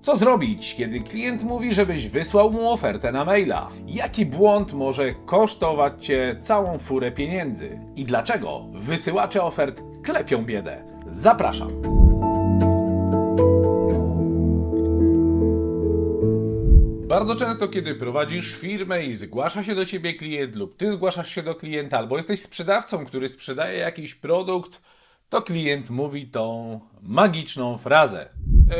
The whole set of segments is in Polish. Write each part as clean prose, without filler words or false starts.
Co zrobić, kiedy klient mówi, żebyś wysłał mu ofertę na maila? Jaki błąd może kosztować Cię całą furę pieniędzy? I dlaczego wysyłacze ofert klepią biedę? Zapraszam! Bardzo często, kiedy prowadzisz firmę i zgłasza się do Ciebie klient lub Ty zgłaszasz się do klienta, albo jesteś sprzedawcą, który sprzedaje jakiś produkt, to klient mówi tą magiczną frazę.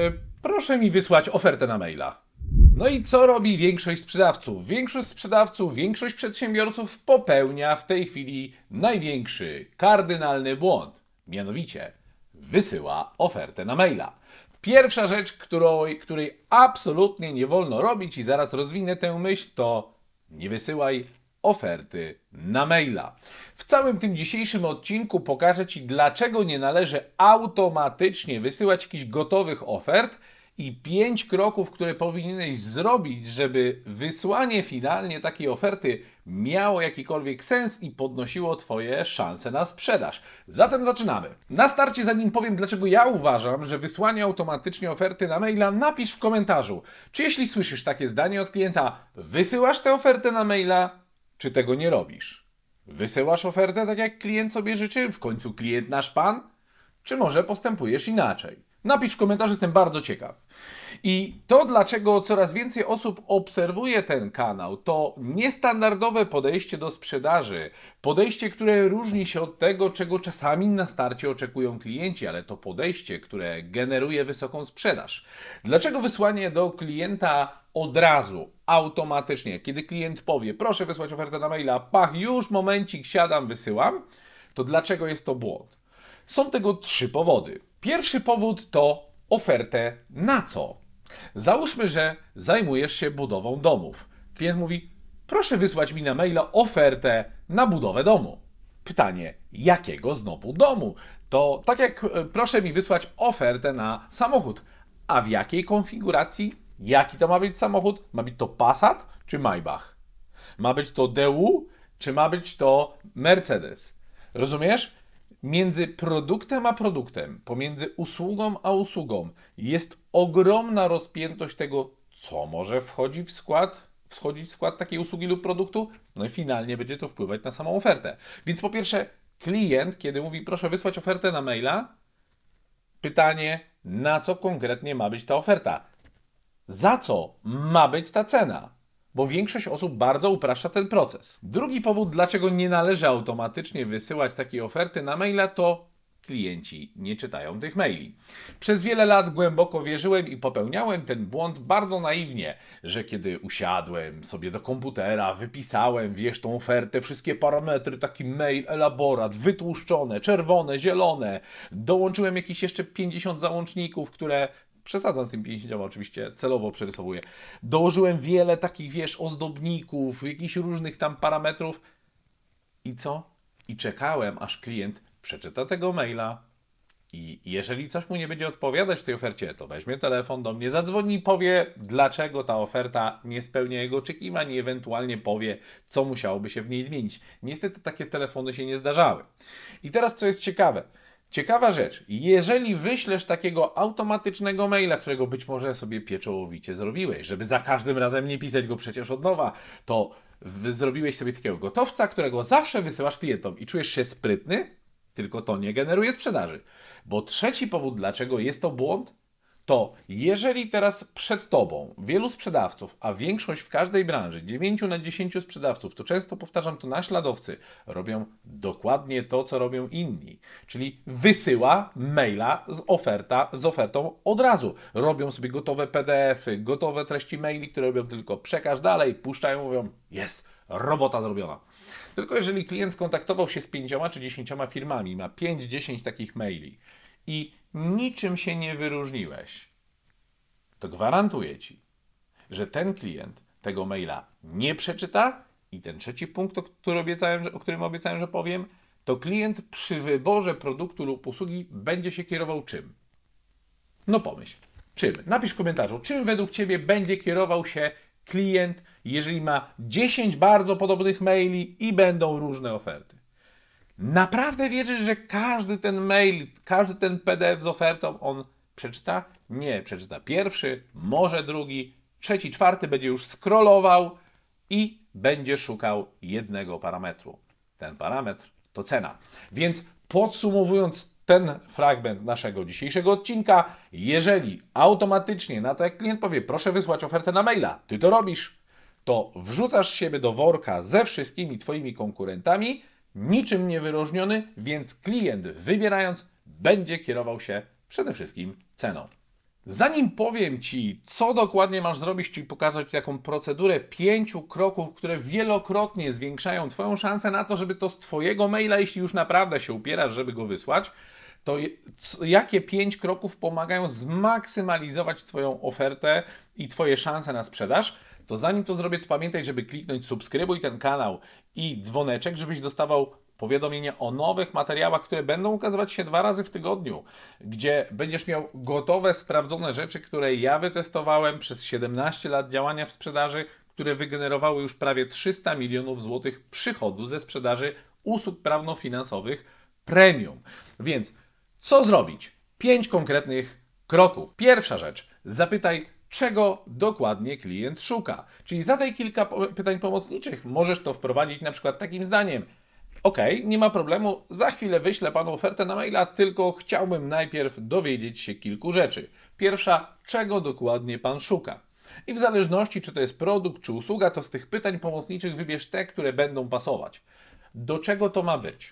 Proszę mi wysłać ofertę na maila. No i co robi większość sprzedawców? Większość przedsiębiorców popełnia w tej chwili największy, kardynalny błąd. Mianowicie wysyła ofertę na maila. Pierwsza rzecz, której absolutnie nie wolno robić i zaraz rozwinę tę myśl, to nie wysyłaj oferty na maila. W całym tym dzisiejszym odcinku pokażę Ci, dlaczego nie należy automatycznie wysyłać jakichś gotowych ofert i 5 kroków, które powinieneś zrobić, żeby wysłanie finalnie takiej oferty miało jakikolwiek sens i podnosiło Twoje szanse na sprzedaż. Zatem zaczynamy. Na starcie, zanim powiem, dlaczego ja uważam, że wysłanie automatycznie oferty na maila, napisz w komentarzu, czy jeśli słyszysz takie zdanie od klienta, wysyłasz tę ofertę na maila, czy tego nie robisz? Wysyłasz ofertę tak, jak klient sobie życzy? W końcu klient nasz pan? Czy może postępujesz inaczej? Napisz w komentarzu, jestem bardzo ciekaw. I to, dlaczego coraz więcej osób obserwuje ten kanał, to niestandardowe podejście do sprzedaży. Podejście, które różni się od tego, czego czasami na starcie oczekują klienci, ale to podejście, które generuje wysoką sprzedaż. Dlaczego wysłanie do klienta od razu, automatycznie, kiedy klient powie, proszę wysłać ofertę na maila, pach, już momencik, siadam, wysyłam, to dlaczego jest to błąd? Są tego 3 powody. Pierwszy powód to ofertę na co? Załóżmy, że zajmujesz się budową domów. Klient mówi, proszę wysłać mi na maila ofertę na budowę domu. Pytanie, jakiego znowu domu? To tak jak proszę mi wysłać ofertę na samochód. A w jakiej konfiguracji? Jaki to ma być samochód? Ma być to Passat czy Maybach? Ma być to DU czy ma być to Mercedes? Rozumiesz? Między produktem a produktem, pomiędzy usługą a usługą jest ogromna rozpiętość tego, co może wchodzić w skład takiej usługi lub produktu, no i finalnie będzie to wpływać na samą ofertę. Więc po pierwsze, klient, kiedy mówi proszę wysłać ofertę na maila, pytanie, na co konkretnie ma być ta oferta? Za co ma być ta cena? Bo większość osób bardzo upraszcza ten proces. Drugi powód, dlaczego nie należy automatycznie wysyłać takiej oferty na maila, to klienci nie czytają tych maili. Przez wiele lat głęboko wierzyłem i popełniałem ten błąd bardzo naiwnie, że kiedy usiadłem sobie do komputera, wypisałem, tą ofertę, wszystkie parametry, taki mail, elaborat, wytłuszczone, czerwone, zielone, dołączyłem jakieś jeszcze 50 załączników, które przesadzam z tym 50, oczywiście celowo przerysowuję. Dołożyłem wiele takich, ozdobników, jakichś różnych tam parametrów. I co? I czekałem, aż klient przeczyta tego maila i jeżeli coś mu nie będzie odpowiadać w tej ofercie, to weźmie telefon do mnie, zadzwoni i powie, dlaczego ta oferta nie spełnia jego oczekiwań i ewentualnie powie, co musiałoby się w niej zmienić. Niestety takie telefony się nie zdarzały. I teraz co jest ciekawe. Ciekawa rzecz, jeżeli wyślesz takiego automatycznego maila, którego być może sobie pieczołowicie zrobiłeś, żeby za każdym razem nie pisać go przecież od nowa, to zrobiłeś sobie takiego gotowca, którego zawsze wysyłasz klientom i czujesz się sprytny, tylko to nie generuje sprzedaży. Bo trzeci powód, dlaczego jest to błąd, to jeżeli teraz przed Tobą wielu sprzedawców, a większość w każdej branży, 9 na 10 sprzedawców, to często powtarzam to naśladowcy, robią dokładnie to, co robią inni. Czyli wysyła maila z ofertą od razu. Robią sobie gotowe PDF-y, gotowe treści maili, które robią tylko przekaż dalej, puszczają, mówią, jest, robota zrobiona. Tylko jeżeli klient skontaktował się z 5 czy 10 firmami, ma 5-10 takich maili i niczym się nie wyróżniłeś, to gwarantuję Ci, że ten klient tego maila nie przeczyta i ten trzeci punkt, o którym obiecałem, że powiem, to klient przy wyborze produktu lub usługi będzie się kierował czym? No pomyśl, czym? Napisz w komentarzu, czym według Ciebie będzie kierował się klient, jeżeli ma 10 bardzo podobnych maili i będą różne oferty. Naprawdę wierzysz, że każdy ten mail, każdy ten PDF z ofertą, on Przeczyta? Nie, przeczyta pierwszy, może drugi, trzeci, czwarty będzie już scrollował i będzie szukał jednego parametru. Ten parametr to cena. Więc podsumowując ten fragment naszego dzisiejszego odcinka, jeżeli automatycznie na to, jak klient powie, proszę wysłać ofertę na maila, ty to robisz, to wrzucasz siebie do worka ze wszystkimi twoimi konkurentami, niczym nie wyróżniony, więc klient wybierając będzie kierował się przede wszystkim ceną. Zanim powiem Ci, co dokładnie masz zrobić, czyli pokazać taką procedurę 5 kroków, które wielokrotnie zwiększają Twoją szansę na to, żeby to z Twojego maila, jeśli już naprawdę się upierasz, żeby go wysłać, to jakie 5 kroków pomagają zmaksymalizować Twoją ofertę i Twoje szanse na sprzedaż, to zanim to zrobię, to pamiętaj, żeby kliknąć subskrybuj ten kanał i dzwoneczek, żebyś dostawał powiadomienia o nowych materiałach, które będą ukazywać się 2 razy w tygodniu, gdzie będziesz miał gotowe, sprawdzone rzeczy, które ja wytestowałem przez 17 lat działania w sprzedaży, które wygenerowały już prawie 300 milionów złotych przychodu ze sprzedaży usług prawno-finansowych premium. Więc co zrobić? 5 konkretnych kroków. Pierwsza rzecz, zapytaj, czego dokładnie klient szuka. Czyli zadaj kilka pytań pomocniczych. Możesz to wprowadzić na przykład takim zdaniem. OK, nie ma problemu, za chwilę wyślę Panu ofertę na maila, tylko chciałbym najpierw dowiedzieć się kilku rzeczy. Pierwsza, czego dokładnie Pan szuka? I w zależności, czy to jest produkt, czy usługa, to z tych pytań pomocniczych wybierz te, które będą pasować. Do czego to ma być?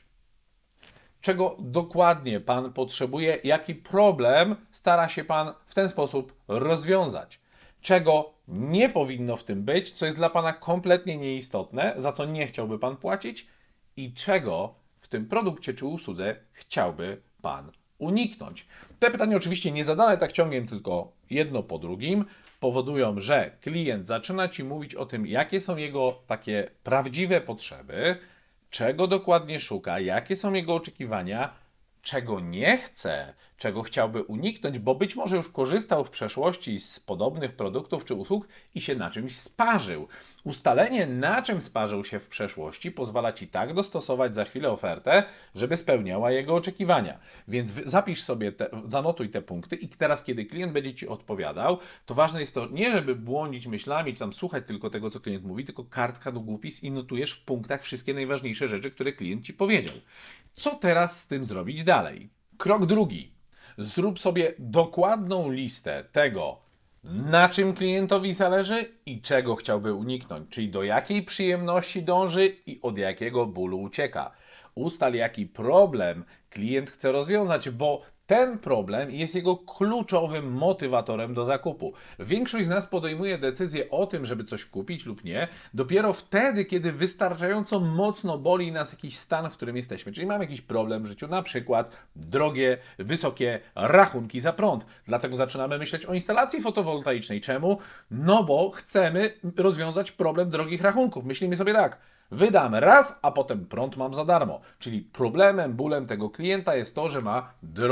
Czego dokładnie Pan potrzebuje? Jaki problem stara się Pan w ten sposób rozwiązać? Czego nie powinno w tym być, co jest dla Pana kompletnie nieistotne, za co nie chciałby Pan płacić? I czego w tym produkcie czy usłudze chciałby Pan uniknąć? Te pytania oczywiście nie zadane tak ciągiem, tylko jedno po drugim powodują, że klient zaczyna Ci mówić o tym, jakie są jego takie prawdziwe potrzeby, czego dokładnie szuka, jakie są jego oczekiwania, czego nie chce, czego chciałby uniknąć, bo być może już korzystał w przeszłości z podobnych produktów czy usług i się na czymś sparzył. Ustalenie, na czym sparzył się w przeszłości, pozwala Ci tak dostosować za chwilę ofertę, żeby spełniała jego oczekiwania. Więc zapisz sobie, zanotuj te punkty i teraz, kiedy klient będzie Ci odpowiadał, to ważne jest to nie, żeby błądzić myślami, czy tam słuchać tylko tego, co klient mówi, tylko kartka do długopis i notujesz w punktach wszystkie najważniejsze rzeczy, które klient Ci powiedział. Co teraz z tym zrobić dalej? Krok drugi. Zrób sobie dokładną listę tego, na czym klientowi zależy i czego chciałby uniknąć, czyli do jakiej przyjemności dąży i od jakiego bólu ucieka. Ustal, jaki problem klient chce rozwiązać, bo ten problem jest jego kluczowym motywatorem do zakupu. Większość z nas podejmuje decyzję o tym, żeby coś kupić lub nie, dopiero wtedy, kiedy wystarczająco mocno boli nas jakiś stan, w którym jesteśmy. Czyli mamy jakiś problem w życiu, na przykład drogie, wysokie rachunki za prąd. Dlatego zaczynamy myśleć o instalacji fotowoltaicznej. Czemu? No bo chcemy rozwiązać problem drogich rachunków. Myślimy sobie tak. Wydam raz, a potem prąd mam za darmo. Czyli problemem, bólem tego klienta jest to, że ma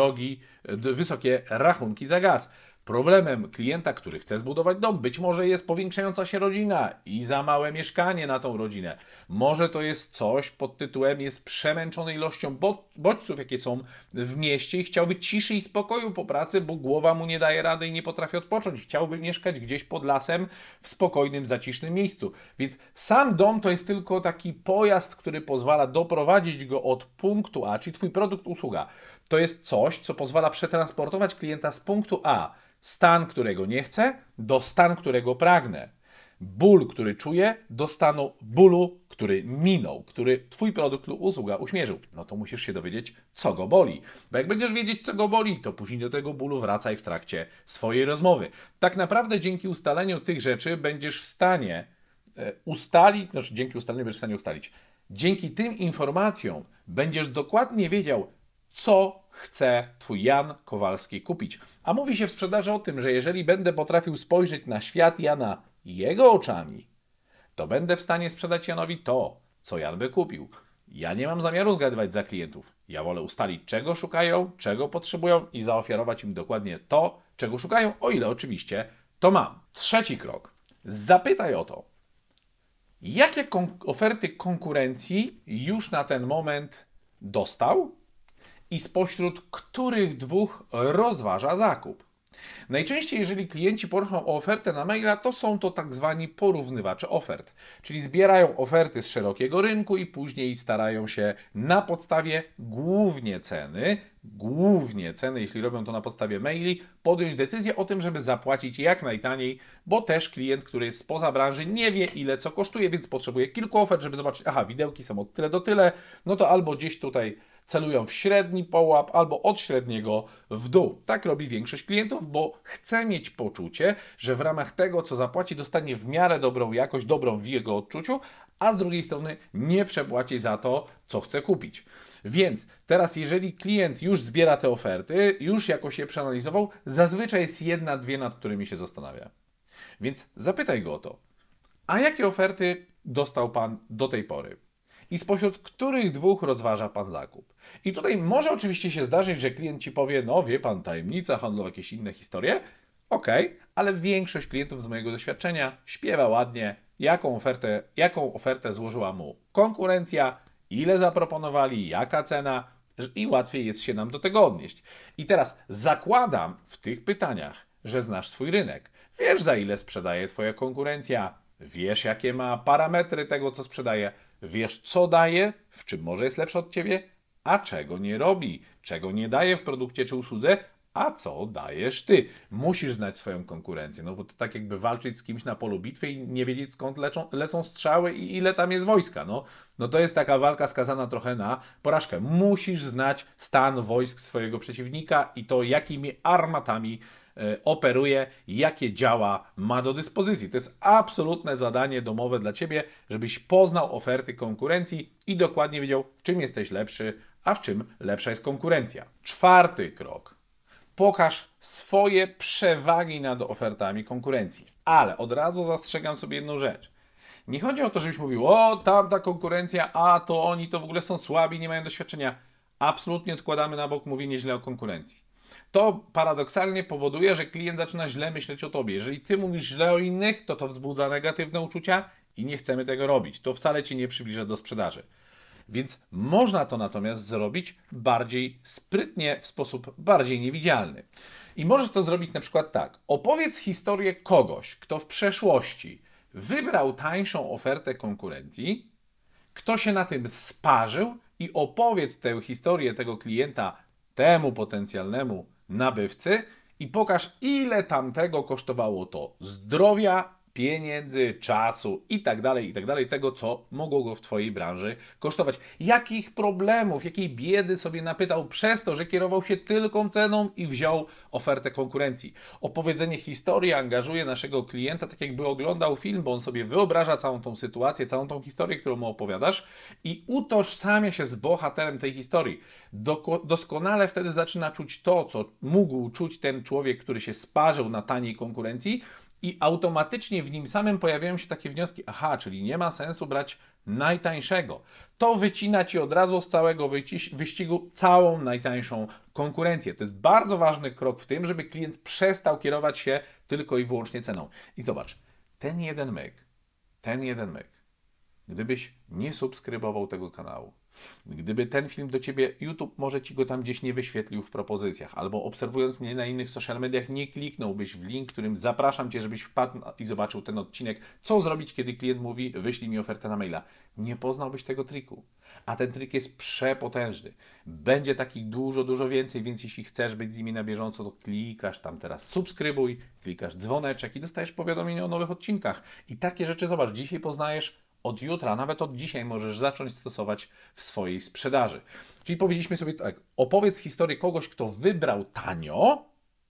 wysokie rachunki za gaz. Problemem klienta, który chce zbudować dom, być może jest powiększająca się rodzina i za małe mieszkanie na tą rodzinę. Może to jest coś pod tytułem jest przemęczony ilością bodźców, jakie są w mieście i chciałby ciszy i spokoju po pracy, bo głowa mu nie daje rady i nie potrafi odpocząć. Chciałby mieszkać gdzieś pod lasem w spokojnym, zacisznym miejscu. Więc sam dom to jest tylko taki pojazd, który pozwala doprowadzić go od punktu A, czyli Twój produkt, usługa. To jest coś, co pozwala przetransportować klienta z punktu A, stan, którego nie chcę, do stan, którego pragnę. Ból, który czuję, do stanu bólu, który minął, który Twój produkt lub usługa uśmierzył. No to musisz się dowiedzieć, co go boli. Bo jak będziesz wiedzieć, co go boli, to później do tego bólu wracaj w trakcie swojej rozmowy. Tak naprawdę dzięki ustaleniu tych rzeczy będziesz w stanie ustalić, dzięki tym informacjom będziesz dokładnie wiedział, co chce Twój Jan Kowalski kupić. A mówi się w sprzedaży o tym, że jeżeli będę potrafił spojrzeć na świat Jana jego oczami, to będę w stanie sprzedać Janowi to, co Jan by kupił. Ja nie mam zamiaru zgadywać za klientów. Ja wolę ustalić, czego szukają, czego potrzebują i zaoferować im dokładnie to, czego szukają, o ile oczywiście to mam. Trzeci krok. Zapytaj o to, jakie oferty konkurencji już na ten moment dostał i spośród których dwóch rozważa zakup. Najczęściej, jeżeli klienci proszą o ofertę na maila, to są to tak zwani porównywacze ofert, czyli zbierają oferty z szerokiego rynku i później starają się na podstawie głównie ceny, jeśli robią to na podstawie maili, podjąć decyzję o tym, żeby zapłacić jak najtaniej, bo też klient, który jest spoza branży, nie wie ile co kosztuje, więc potrzebuje kilku ofert, żeby zobaczyć, aha, widełki są od tyle do tyle, no to albo gdzieś tutaj celują w średni połap, albo od średniego w dół. Tak robi większość klientów, bo chce mieć poczucie, że w ramach tego, co zapłaci, dostanie w miarę dobrą jakość, dobrą w jego odczuciu, a z drugiej strony nie przepłaci za to, co chce kupić. Więc teraz, jeżeli klient już zbiera te oferty, już jakoś je przeanalizował, zazwyczaj jest jedna, dwie, nad którymi się zastanawia. Więc zapytaj go o to. A jakie oferty dostał Pan do tej pory? I spośród których dwóch rozważa Pan zakup? I tutaj może oczywiście się zdarzyć, że klient Ci powie, no wie Pan, tajemnica handlu, jakieś inne historie. Okej, ale większość klientów z mojego doświadczenia śpiewa ładnie, jaką ofertę złożyła mu konkurencja, ile zaproponowali, jaka cena i łatwiej jest się nam do tego odnieść. I teraz zakładam w tych pytaniach, że znasz swój rynek. Wiesz, za ile sprzedaje Twoja konkurencja, wiesz, jakie ma parametry tego, co sprzedaje, wiesz, co daje, w czym może jest lepszy od Ciebie, a czego nie robi, czego nie daje w produkcie czy usłudze, a co dajesz Ty. Musisz znać swoją konkurencję, no bo to tak jakby walczyć z kimś na polu bitwy i nie wiedzieć, skąd lecą strzały i ile tam jest wojska. No to jest taka walka skazana trochę na porażkę. Musisz znać stan wojsk swojego przeciwnika i to, jakimi armatami operuje, jakie działa ma do dyspozycji. To jest absolutne zadanie domowe dla Ciebie, żebyś poznał oferty konkurencji i dokładnie wiedział, w czym jesteś lepszy, a w czym lepsza jest konkurencja. Czwarty krok. Pokaż swoje przewagi nad ofertami konkurencji. Ale od razu zastrzegam sobie jedną rzecz. Nie chodzi o to, żebyś mówił, o tamta konkurencja, a to oni to w ogóle są słabi, nie mają doświadczenia. Absolutnie odkładamy na bok mówienie źle o konkurencji. To paradoksalnie powoduje, że klient zaczyna źle myśleć o Tobie. Jeżeli Ty mówisz źle o innych, to wzbudza negatywne uczucia i nie chcemy tego robić. To wcale Cię nie przybliża do sprzedaży. Więc można to natomiast zrobić bardziej sprytnie, w sposób bardziej niewidzialny. I możesz to zrobić na przykład tak. Opowiedz historię kogoś, kto w przeszłości wybrał tańszą ofertę konkurencji, kto się na tym sparzył i opowiedz tę historię tego klienta temu potencjalnemu nabywcy i pokaż, ile tamtego kosztowało to zdrowia, pieniędzy, czasu i tak dalej, tego, co mogło go w Twojej branży kosztować. Jakich problemów, jakiej biedy sobie napytał przez to, że kierował się tylko ceną i wziął ofertę konkurencji. Opowiedzenie historii angażuje naszego klienta, tak jakby oglądał film, bo on sobie wyobraża całą tą sytuację, całą tą historię, którą mu opowiadasz i utożsamia się z bohaterem tej historii. Doskonale wtedy zaczyna czuć to, co mógł czuć ten człowiek, który się sparzył na taniej konkurencji, i automatycznie w nim samym pojawiają się takie wnioski, aha, czyli nie ma sensu brać najtańszego. To wycina Ci od razu z całego wyścigu całą najtańszą konkurencję. To jest bardzo ważny krok w tym, żeby klient przestał kierować się tylko i wyłącznie ceną. I zobacz, ten jeden myk, gdybyś nie subskrybował tego kanału, gdyby ten film do Ciebie, YouTube może Ci go tam gdzieś nie wyświetlił w propozycjach, albo obserwując mnie na innych social mediach nie kliknąłbyś w link, którym zapraszam Cię, żebyś wpadł i zobaczył ten odcinek, co zrobić, kiedy klient mówi, wyślij mi ofertę na maila. Nie poznałbyś tego triku. A ten trik jest przepotężny. Będzie takich dużo więcej, więc jeśli chcesz być z nimi na bieżąco, to klikasz tam teraz subskrybuj, klikasz dzwoneczek i dostajesz powiadomienie o nowych odcinkach. I takie rzeczy, zobacz, dzisiaj poznajesz, od jutra, nawet od dzisiaj możesz zacząć stosować w swojej sprzedaży. Czyli powiedzieliśmy sobie tak, opowiedz historię kogoś, kto wybrał tanio,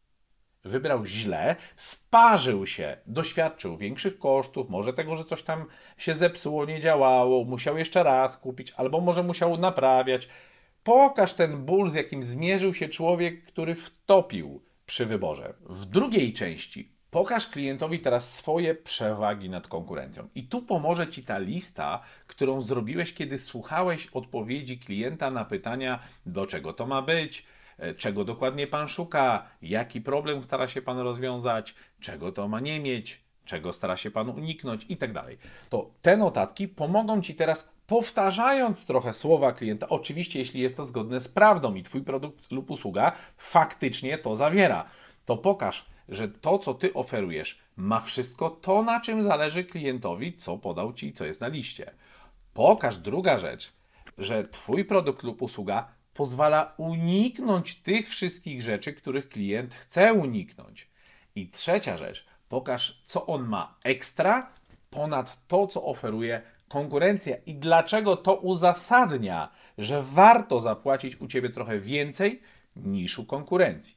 wybrał źle, sparzył się, doświadczył większych kosztów, może tego, że coś tam się zepsuło, nie działało, musiał jeszcze raz kupić, albo może musiał naprawiać. Pokaż ten ból, z jakim zmierzył się człowiek, który wtopił przy wyborze. W drugiej części pokaż klientowi teraz swoje przewagi nad konkurencją. I tu pomoże Ci ta lista, którą zrobiłeś, kiedy słuchałeś odpowiedzi klienta na pytania, do czego to ma być, czego dokładnie Pan szuka, jaki problem stara się Pan rozwiązać, czego to ma nie mieć, czego stara się Pan uniknąć i tak dalej. To te notatki pomogą Ci teraz powtarzając trochę słowa klienta, oczywiście jeśli jest to zgodne z prawdą i Twój produkt lub usługa faktycznie to zawiera, to pokaż, że to, co Ty oferujesz, ma wszystko to, na czym zależy klientowi, co podał Ci, co jest na liście. Pokaż, druga rzecz, że Twój produkt lub usługa pozwala uniknąć tych wszystkich rzeczy, których klient chce uniknąć. I trzecia rzecz, pokaż, co on ma ekstra ponad to, co oferuje konkurencja i dlaczego to uzasadnia, że warto zapłacić u Ciebie trochę więcej niż u konkurencji.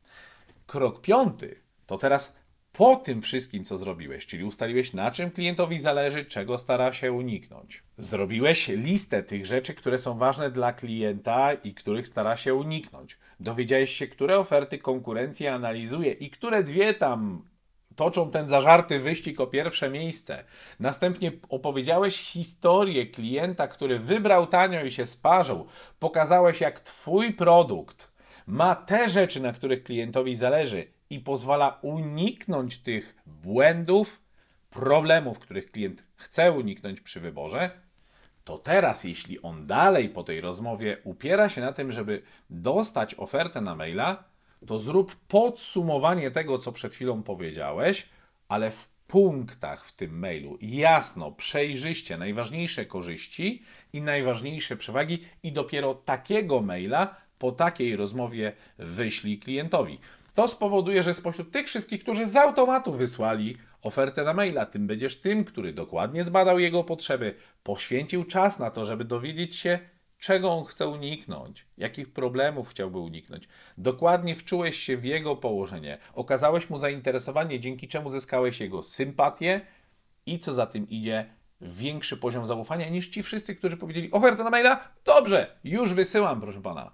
Krok piąty to teraz po tym wszystkim, co zrobiłeś, czyli ustaliłeś, na czym klientowi zależy, czego stara się uniknąć. Zrobiłeś listę tych rzeczy, które są ważne dla klienta i których stara się uniknąć. Dowiedziałeś się, które oferty konkurencja analizuje i które dwie tam toczą ten zażarty wyścig o pierwsze miejsce. Następnie opowiedziałeś historię klienta, który wybrał tanio i się sparzył. Pokazałeś, jak Twój produkt ma te rzeczy, na których klientowi zależy i pozwala uniknąć tych błędów, problemów, których klient chce uniknąć przy wyborze. To teraz, jeśli on dalej po tej rozmowie upiera się na tym, żeby dostać ofertę na maila, to zrób podsumowanie tego, co przed chwilą powiedziałeś, ale w punktach w tym mailu jasno, przejrzyście najważniejsze korzyści i najważniejsze przewagi i dopiero takiego maila po takiej rozmowie wyślij klientowi. To spowoduje, że spośród tych wszystkich, którzy z automatu wysłali ofertę na maila, tym będziesz tym, który dokładnie zbadał jego potrzeby, poświęcił czas na to, żeby dowiedzieć się, czego on chce uniknąć, jakich problemów chciałby uniknąć. Dokładnie wczułeś się w jego położenie, okazałeś mu zainteresowanie, dzięki czemu zyskałeś jego sympatię i co za tym idzie, większy poziom zaufania niż ci wszyscy, którzy powiedzieli ofertę na maila, dobrze, już wysyłam, proszę pana.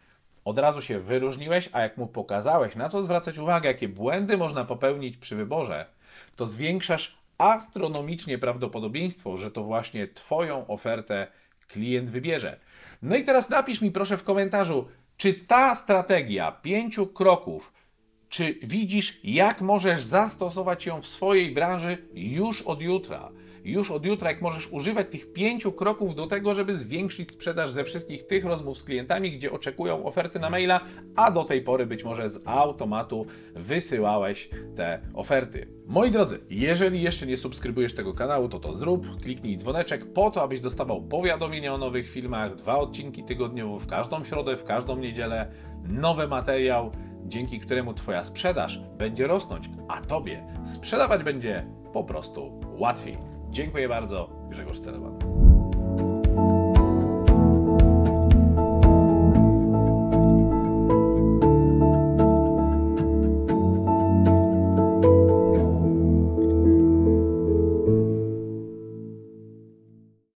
Od razu się wyróżniłeś, a jak mu pokazałeś, na co zwracać uwagę, jakie błędy można popełnić przy wyborze, to zwiększasz astronomicznie prawdopodobieństwo, że to właśnie Twoją ofertę klient wybierze. No i teraz napisz mi proszę w komentarzu, czy ta strategia 5 kroków, czy widzisz, jak możesz zastosować ją w swojej branży już od jutra? Już od jutra, jak możesz używać tych 5 kroków do tego, żeby zwiększyć sprzedaż ze wszystkich tych rozmów z klientami, gdzie oczekują oferty na maila, a do tej pory być może z automatu wysyłałeś te oferty. Moi drodzy, jeżeli jeszcze nie subskrybujesz tego kanału, to zrób, kliknij dzwoneczek po to, abyś dostawał powiadomienia o nowych filmach, 2 odcinki tygodniowo, w każdą środę, w każdą niedzielę, nowy materiał, dzięki któremu Twoja sprzedaż będzie rosnąć, a Tobie sprzedawać będzie po prostu łatwiej. Dziękuję bardzo, Grzegorz Celeban.